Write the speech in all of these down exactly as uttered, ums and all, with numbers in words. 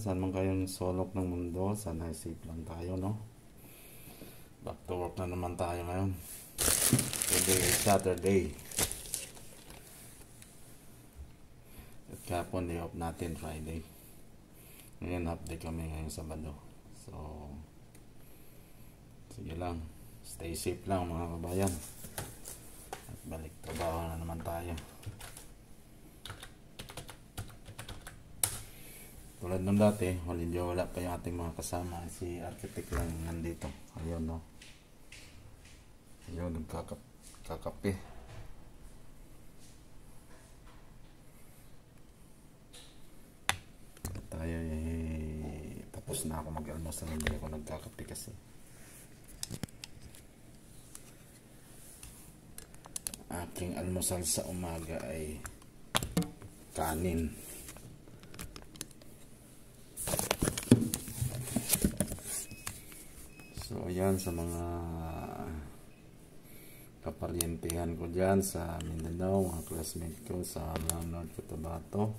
saan man kayong sulok ng mundo, sana safe lang tayo, no? Back to work na naman tayo ngayon. Today is Saturday. At kahapon day off natin, Friday. Ngayon half day kami ngayong Sabado. So sige lang, stay safe lang mga kabayan. At balik trabaho na naman tayo. Tulad nung dati, hindi wala pa yung ating mga kasama. Si architect lang nandito. Ayun, no? Ayun, nagkakape. Tayo eh, tapos na ako mag-almusal. Hindi ako nagkakape kasi. Aking almusal sa umaga ay kanin. So ayan, sa mga kaparyentihan ko dyan sa Mindanao, mga classmate ko sa North Cotabato,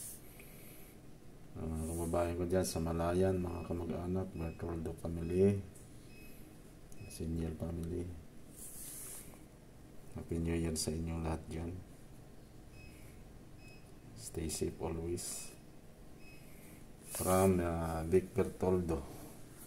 mga uh, kababayan ko dyan sa Malayan, mga kamag-anak, Bertoldo family, Senior family. Happy New Year sa inyo lahat dyan. Stay safe always. From uh, Vic Bertoldo.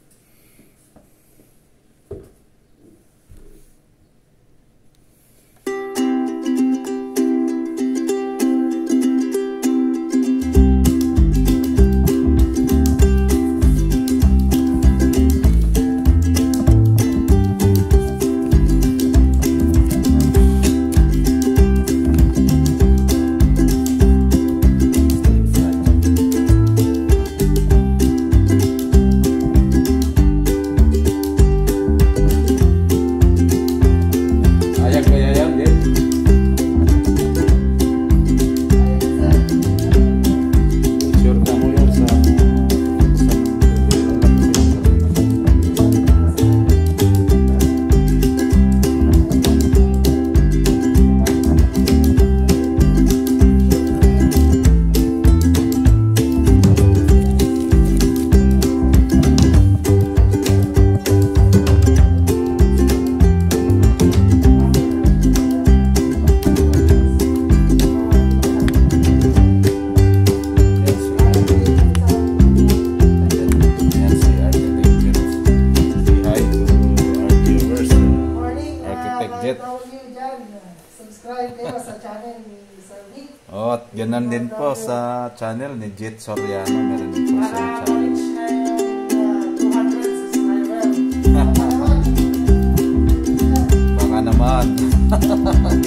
Subscribe kayo sa channel ni Sir Vic. Oh, at ganun din po sa channel ni Jet Soriano. Meron din po sa channel. two hundred subscribers. Baka naman.